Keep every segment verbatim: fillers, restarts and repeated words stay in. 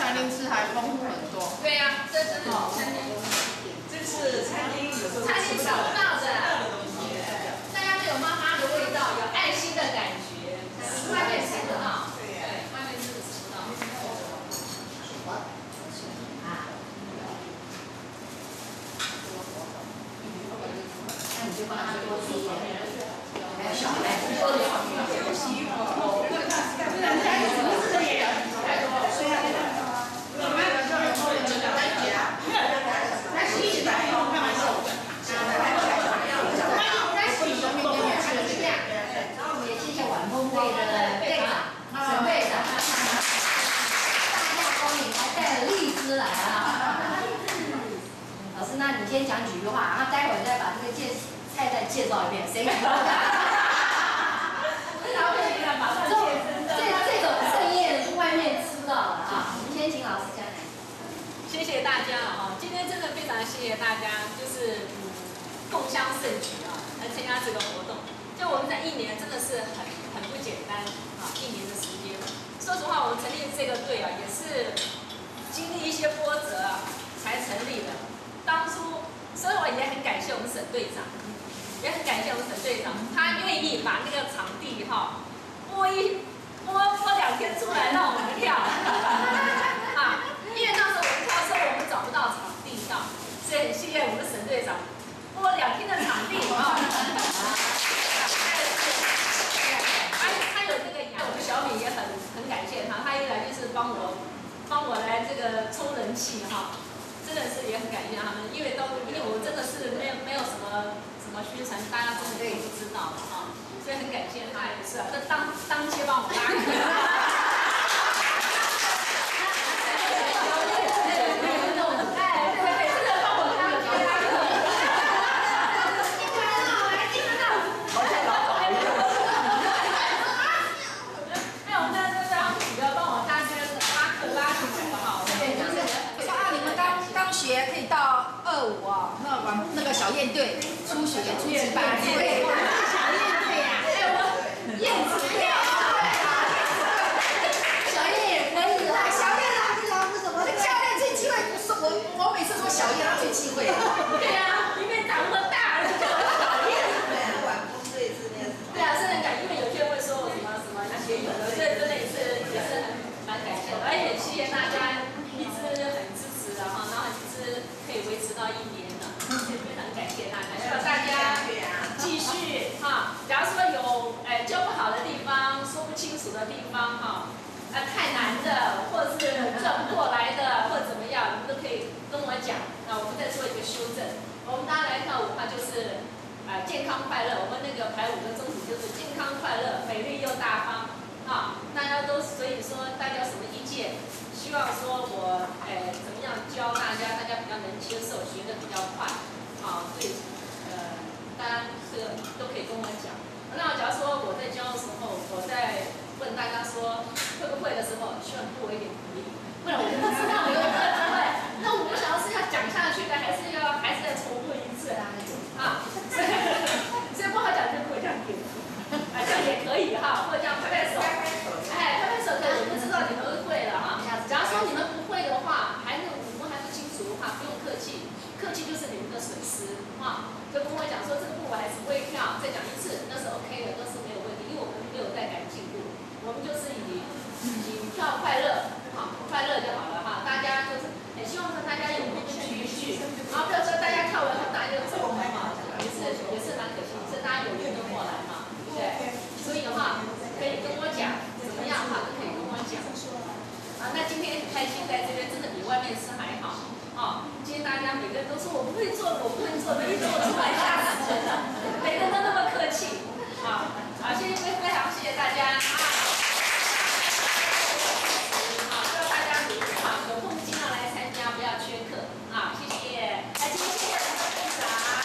餐厅吃还丰富很多。 对呀、啊，这真的是餐厅， 这是餐厅有时候餐厅找不到的， 的东西。 大家都有妈妈的味道，有爱心的感觉，外面吃不到，对，外面真的吃不到。 那你就帮他多煮一点，还有小孩多点洗衣服。人家有什么事业？虽然你们就有多人讲来讲，那洗起来以后干嘛瘦？在洗的明天也是这样。然后我们也谢谢晚风队的队长、沈队长，大驾光临，还带了荔枝来啊！老师，那你先讲几句话，然后待会儿再把这个介菜再介绍一遍，谁敢？这这种盛宴外面吃到了啊！我们先请老师讲讲。 谢谢大家啊！今天真的非常谢谢大家，就是嗯共襄盛举啊，来参加这个活动。就我们在一年真的是很很不简单啊，一年的时间。说实话，我们成立这个队啊，也是经历一些波折啊才成立的。当初，所以我也很感谢我们沈队长，也很感谢我们沈队长，他愿意把那个场地哈播一播播两天出来让我们跳啊，因为那时候我们跳的时候我们找不到场地跳，所以很谢谢我们沈队长播两天的场地啊。而且他有这个养，我们小米也很很感谢他，他一来就是帮我帮我来这个充人气哈。真的是也很感谢他们，因为都因为我真的是没有没有什么什么宣传，大家根本都不知道的啊，所以很感谢他也是啊，这当当街帮我拉客。哎，对对对，真的帮我拉客。听得到，来听得到。好像老早一样。哎，我们在这边好几个帮我大家拉客拉起来哈，对，就是。 刚学可以到二五啊，那往那个小燕队初学初级班，对，小燕队呀，还有燕子队，小燕也可以啦，小燕啦，这老师什么？教练最忌讳，说我我每次说小燕，他最忌讳。 对呀，因为长那么大，就叫小燕。 对，晚风队是那个。 对啊，是很感，因为有些人会说我什么什么学有的，这真的也是也是很蛮感谢的，而且谢谢大家一直很支持的哈，然后其实可以维持到一年了，非常感谢大家，希望大家继续哈。假如说有哎教不好的地方，说不清楚的地方哈，啊太难的，或者是转不过来的，或者怎么样，你们都可以跟我讲，那我们再做一个修正。我们大家来跳舞的话就是。啊，健康快乐，我们那个排舞的宗旨就是健康快乐、美丽又大方啊！大家都所以说大家有什么意见？希望说我哎怎么样教大家，大家比较能接受，学得比较快啊。对，呃，大家这个都可以跟我讲。那假如说我在教的时候，我在问大家说会不会的时候，希望给我一点鼓励，不然我就不知道有没有这个机会。那我不晓得是要讲下去的，还是要还是要重复一次啊？啊，所以所以不好讲就不会这样给，啊这样也可以哈，或者这样拍拍手，哎拍拍手可以，我们知道你们都会了哈。假如说你们不会的话，还是你们还不清楚的话，不用客气，客气就是你们的损失啊。就跟我讲说这个步我还是不会跳，再讲一次那是 OK 的，都是没有问题，因为我们没有在赶进步，我们就是以以跳快乐，好快乐就好了哈。大家就是很希望说大家有空聚一聚，然后不要说大家跳完后大家就走了嘛。也是也是蛮可惜，是大家有缘都过来嘛，对，所以的话可以跟我讲怎么样哈，都可以跟我讲。啊，那今天很开心在这边，真的比外面吃还好。哦，今天大家每个人都说我不会做，我不会做，没做出来吓死人了，每个人都那么客气。啊，好，谢谢非常谢谢大家啊。好，希望大家努力啊，有空尽量来参加，不要缺课啊，谢谢。来，今天谢谢我们的队长。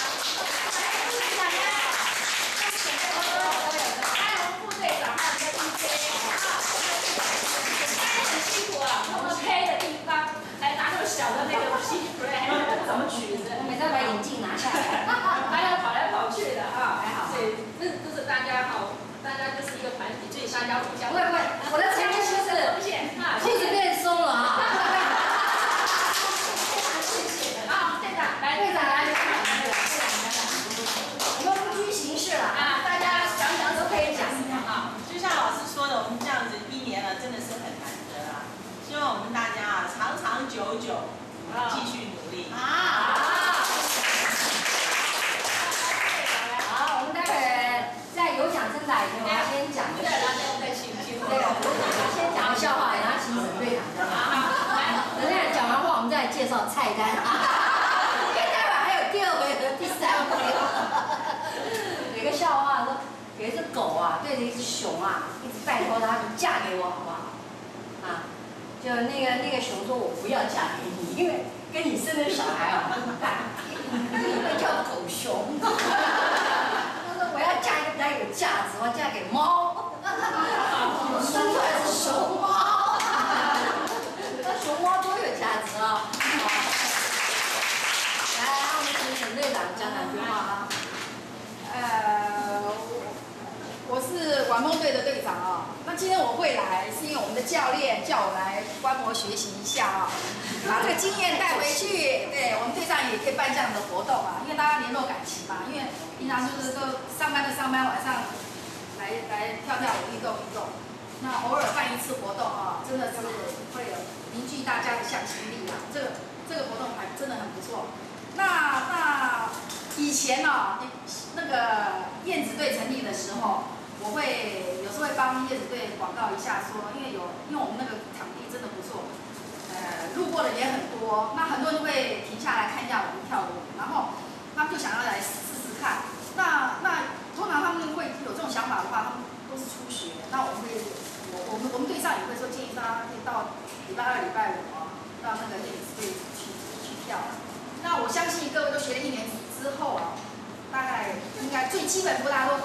小的那个皮肤还怎么取的？ 还是要把眼镜拿下来， 还要跑来跑去的啊！还好，对，这这是大家好，大家就是一个团体，所以大家互相。 不会不会，我的成绩就是贡献啊， 裤子变松了啊。 来队长来讲讲这个，队长讲讲。我们不拘形式了啊，大家想想都可以讲。 好，就像老师说的，我们这样子一年了，真的是很难得啊。希望我们大家啊，长长久久，继续努力。 啊。好，我们待会儿在有奖征答以前，我要先讲个。 对，然后再请请这个，我先讲个笑话，然后请沈队长讲。等下讲完话，我们再介绍菜单。因为待会儿还有第二回和第三回。有个笑话说，有一只狗啊，对着一只熊啊，一直拜托它，你嫁给我好不好？啊，就那个那个熊说，我不要嫁给你，因为跟你生的小孩啊很大，因为叫狗熊。他说我要嫁一个比较有价值，我要嫁给猫。我生出来是熊猫，那熊猫多有价值啊！来，我们请沈队长讲两句话啊。 呃，我是玩梦队的队长啊。那今天我会来，是因为我们的教练叫我来观摩学习一下啊，把这个经验带回去。对我们队上也可以办这样的活动啊，因为大家联络感情嘛。因为平常就是都上班的上班，晚上来来跳跳舞、运动运动。那偶尔办一次活动啊，真的是会有凝聚大家的向心力啊。这个这个活动还真的很不错。那那以前呢、啊，那个燕子队成立的时候，我会有时候会帮燕子队广告一下说，因为有因为我们那个场地真的不错，呃，路过的也很多，那很多人会停下来看一下我们跳舞，然后他们就想要来试试看。那那通常他们会有这种想法的话，他们都是初学，那我们会。我我们我们队上也会说建议大家可以到礼拜二、礼拜五啊，到那个燕子队去去跳。那我相信各位都学了一年之后啊，大概应该最基本步大家都